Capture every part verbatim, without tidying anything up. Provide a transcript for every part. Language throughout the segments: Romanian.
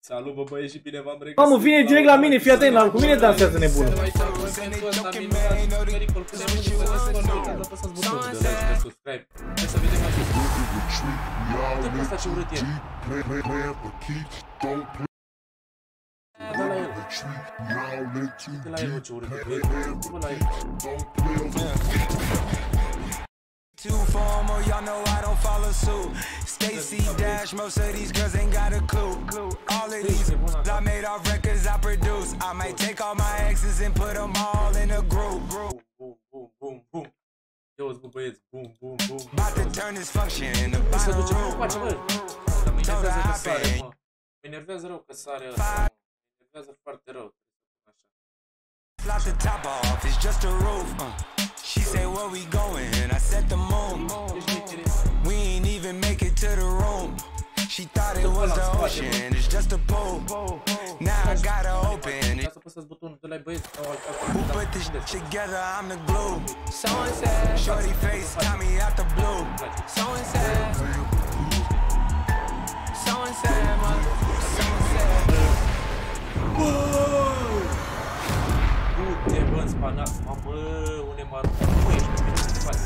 Salut, bă, băieți, și bine v-am regăsit. Mamă, vine direct la mine, fii atent, la cu mine dansează nebunul. Too formal, y'all know I don't follow suit. Stacy Dash, most of these girls ain't got a clue. All of these I made off records I produce. I might take all my exes and put them all in a group. Boom, boom, boom, boom, boom. Eu bă, băieți, boom, boom, boom. About to turn this function in the final room. Mă enervează că sare, mă. Mă enervează rău că sare ăsta, mă. Mă enervează foarte rău. Slap the top off, it's just a roof. Uh. She say where we going, and I set the moon. We ain't even make it to the room. She thought it was the ocean, it's just a pool. Now I gotta open it. Who put this shit together? I'm the glue. So and said, shorty face got me out the blue. So and said, so and said, so and said. Du-te, bă, în spana. Mamă, unde m-a aruncat? Mă, ești pe mine, ce faci?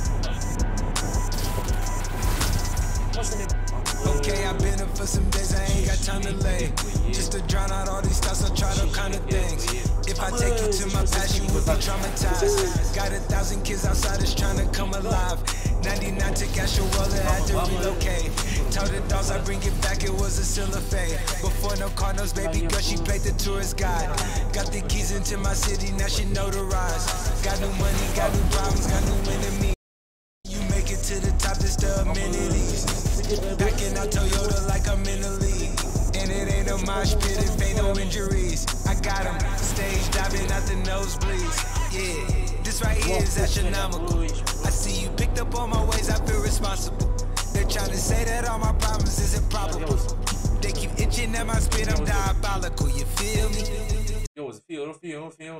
Mă, să ne... Okay, I've been up for some days, I ain't got time to lay. Just to drown out all these thoughts, I try to kind of things. If I take you to my past, you will be traumatized. Got a thousand kids outside that's trying to come alive. ninety-nine took out your wallet, had to relocate. Told the dogs I bring it back, it was a still a fade. Before no Cardinals, baby girl, she played the tourist guide. Got the keys into my city, now she notarized. Got new money, got new problems, got new enemies. You make it to the top, it's the amenities. Backing out Toyota like I'm in the league. And it ain't a mosh pit, it ain't no injuries. I got them, stage diving out the nosebleeds. Yeah, this right here is astronomical. I see you picked up on my ways, I feel responsible. They're trying to say that all my problems is improbable. They keep itching at my spit, I'm diabolical, you feel me? Eu, fiu, fiu, fiu.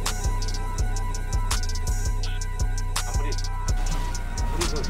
Am murit. Murit, bă.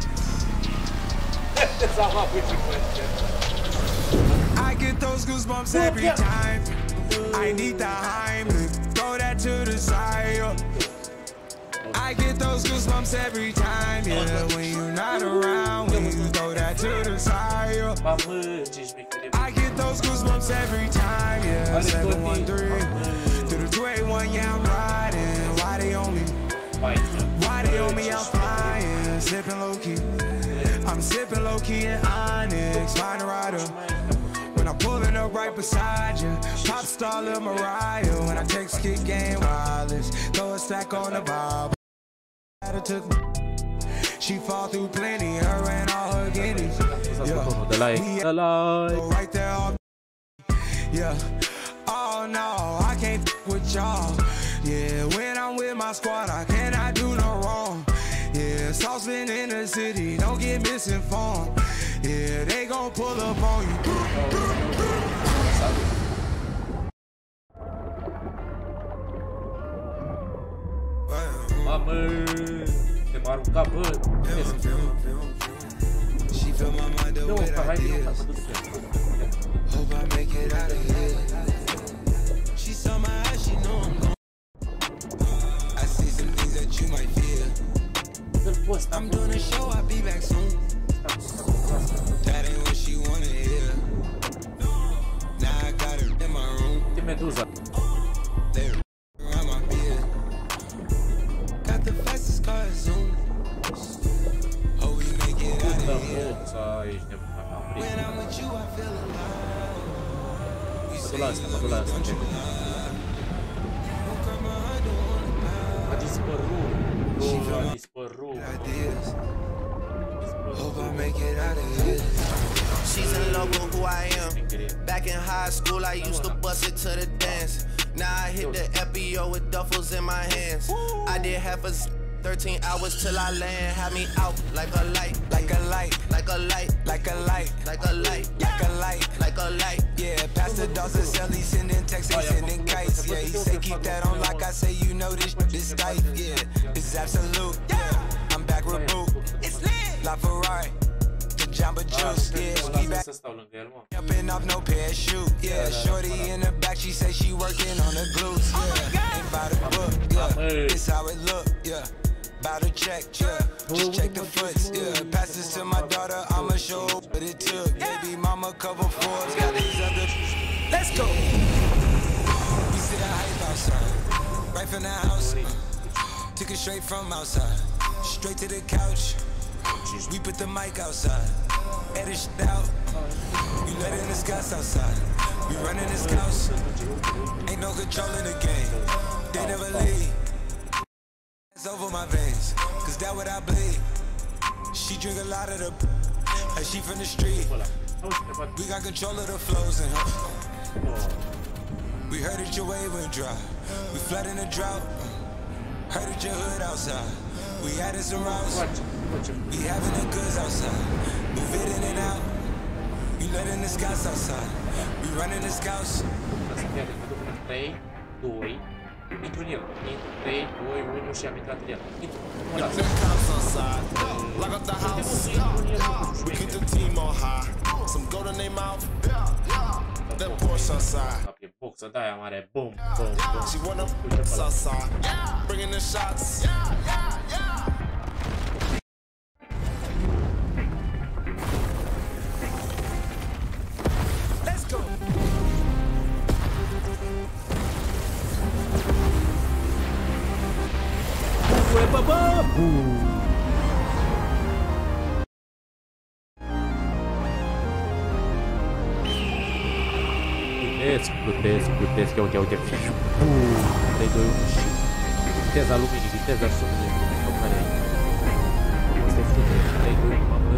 I get those goosebumps every time. I need the Heimlich, throw that to the side. I get those goosebumps every time, yeah. When you're not around, when you throw that to the side. I get those goosebumps every time, yeah. seven one three to the two eight one, yeah, I'm riding. Why they on me? Why they on me? I'm flying, sipping low key. I'm sipping low key in Onyx, find a rider. When I'm pulling up right beside you, pop star Lil Mariah. When I take skit game wireless, throw a stack on the Bible. Took me. She fall through plenty, her and all her guineas. Yeah, right there. All... Yeah. Oh no, I can't f with y'all. Yeah, when I'm with my squad, I cannot do no wrong. Yeah, sauce been in the city, don't get misinformed. Yeah, they gon' pull up on you. Mamă, te m-a aruncat, bă. Nu, că hai vino, că să duc eu. I'm doing a show, I'll be back soon. That ain't what she wanna hear. Now I got her in my room. Ce meduza. There around my beard. Got the fastest car Zoom. Hope we make it out of here. When I'm with you, I feel alive. We say you want you alive. Don't cry my heart, don't wanna die. A dispărut. A dispărut. Hope I make it out of here. She's in love with who I am. Back in high school, I used to bust it to the dance. Now I hit the F B O with duffels in my hands. I did half a thirteen hours till I land. Had me out like a light, like a light, like a light, like a light, like a light, like a light, like a light. Yeah, Pastor Dawson sell, he sending texts, he sending kites. Yeah, he say keep that on like I say, you know this this tight. Yeah, it's absolute. Yeah, I'm back with boot. It's lit. La Ferrari. Jamba Juice, yeah, we back. Jumping off no parachute, yeah, shorty she working on the glutes, yeah. Ain't by the book, yeah. This how it look, yeah. About to check, yeah. Just check the foots, yeah. Pass this to my daughter, I'ma show what it took. Baby mama cover Forbes, got these other. Let's go. We sit at hype outside, right from the house. Took it straight from outside, straight to the couch. We put the mic outside, edit shit out. We letting the scouts outside. We running the scouts. Ain't no control in the game. They never leave. It's over my veins, cause that what I bleed. She drink a lot of the, like she from the street. We got control of the flows in her. We heard that your wave went dry. We flood in the drought. Heard that your hood outside. We added some routes. We having the goods outside. Move it in and out. We letting the scouts outside. We running the scouts. trei, doi, intru în el. trei, doi, unu și am intrat în el. Intru. Ăla. Lock up the house. We keep the team on high. Some gold in their mouth. That Porsche outside. E boxă de aia mare. Bum, bum, bum. She wanna outside. Bringing the shots. Let's go. Plutesc, plutesc, plutesc, ia uite, uite, fișu. trei, doi, unu și viteza luminii, viteza somnului, care o să fute, trei, doi, unu, mamă.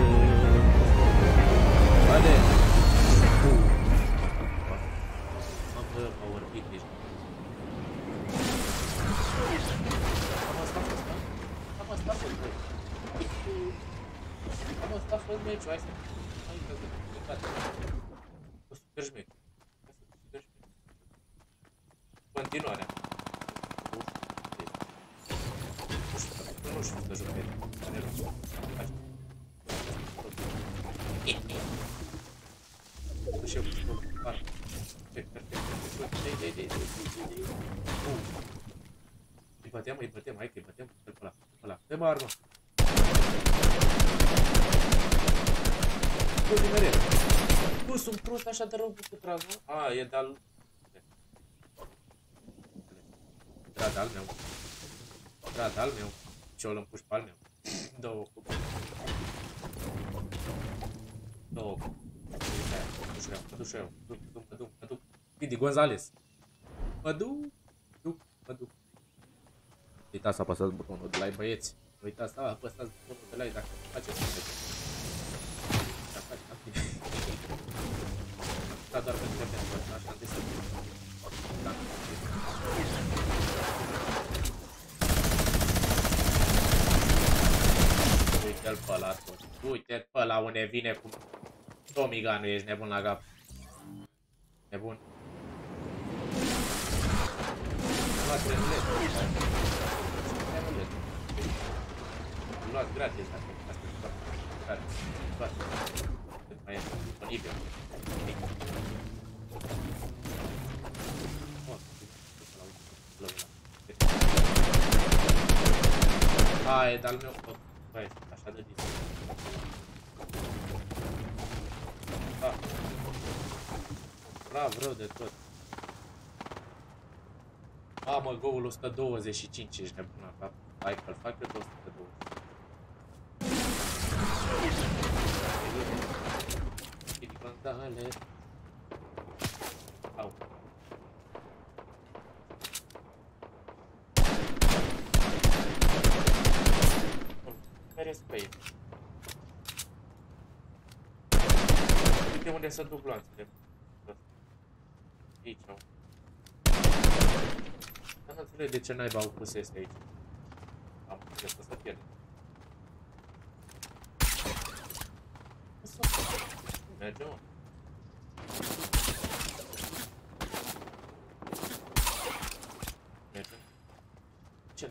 Vale! Mamă, m-au orbit nici. Am asta fost, am asta fost, băi. Am asta fost meciul, hai să... Hai că zic, gata. O super șmec. Continuarea. Nu știu să joc pe el. Și eu cu scopul. Perfect, perfect. Dei, dei, dei, dei, dei. Îi băteam, îi băteam, hai că îi băteam. Dă-l pe ăla, dă-l pe ăla. Dă-mă armă. Bă, din mereu. Bă, sunt prost așa de rău cu tragul. A, e de-al... Drad al meu. Drad al meu. Și o împuși pe al meu. Două cupe. Două cupe. Mă duc și eu. Mă duc, mă duc, mă duc. Pidi Gonzales. Mă duc. Duc, mă duc. Uitați să apăsați butonul de like, băieți. Uitați să apăsați butonul de like dacă faceți un like. Dacă faceți am bine. Am stat doar pentru că pentru așa am zis să fie. Dacă uite-l pe ăla tot. Uite-l pe ăla unde vine cu Tomiga, nu ești nebun la cap. Nebun. Am luat trenulet. Trenulet. Am luat gratis dacă asta e foarte gratis. Foarte. Cât mai este disponibil. Hai, dar al meu... Băi, așa de dis. Ah. Bravo, rău de tot. Mamă, goul o sută douăzeci și cinci, ești nebun la cap. Hai că-l fac eu de o sută douăzeci. Ridicondale. Au. Meresc pe ei. Uite unde se duc gloanțele. Aici au. Dar nu înțeleg de ce naiba au pus este aici. Am înțeles că să pierde. Merge, mă. Merge. Ce?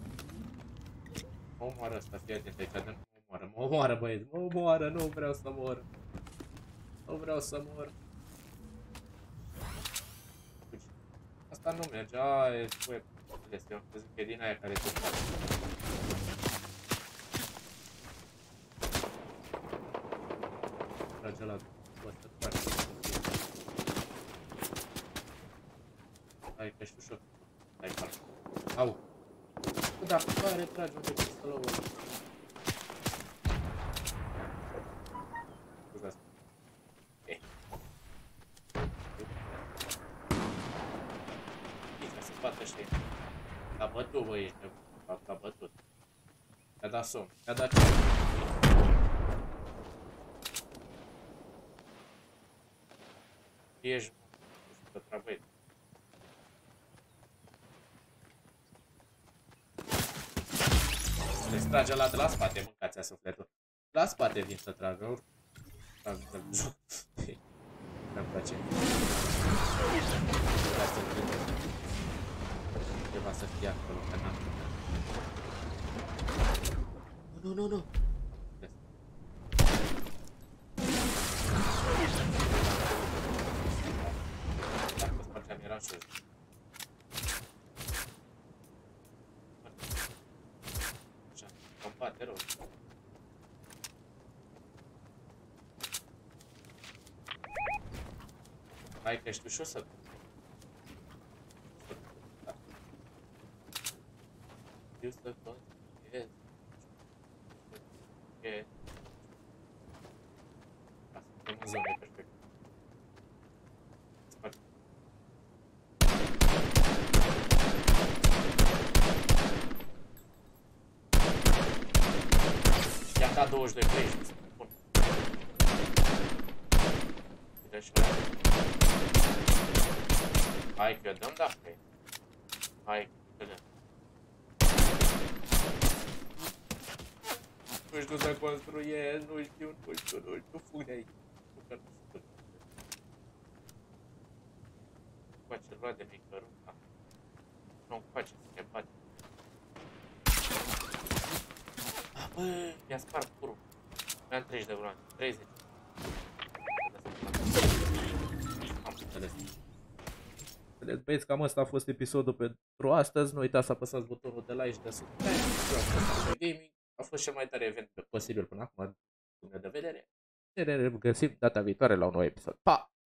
Mă omoară ăsta, fii atent aici, mă omoară, mă omoară băieți, mă omoară, nu vreau să mor. Nu vreau să mor. Asta nu merge, aia e web. Eu am crezut că e din aia care te face. Trage la ăsta tare. Hai că știu și eu. Hai calm. Au. Bă, dar care trage unde pistolul ăla? Scuzați. Eh. Ca să bată ăștia. A bătut, bă, ești nebun. Fapt, a bătut. Mi-a dat somn. Mi-a dat ce? Ești, nu știu că trebuie. Se trage la de la spate, mâncați-a sufletul. La spate vin să tragă, ori. Trag de joc. Mi-am place. Asta e trebuie. Ceva să fie acolo, că n-am. Nu, nu, nu. Dacă spargeam, eram și eu. Așa, îmi bate rău. Hai că știu și o să... Eu să continuez. Ok. Asta, suntem în zonă, e perfect. Spart. I-am dat douăzeci de play și să mă pun. Uite și ăla. Hai că dăm da play. Hai că dăm. Nu știu să construiesc, nu știu, nu știu, nu știu, fug de aici. Nu că nu fug. Face lua de mică ruta. Nu-mi face să se bate. Bă, mi-a spart curul. Mi-am treizeci de vrani, treizeci. Am înțeles. Vedeți, băieți, cam ăsta a fost episodul pentru astăzi. Nu uitați să apăsați butonul de like și de subscribe. Gaming. A fost cel mai tare event posibil până acum, din punct de vedere. Ne regăsim data viitoare la un nou episod. Pa!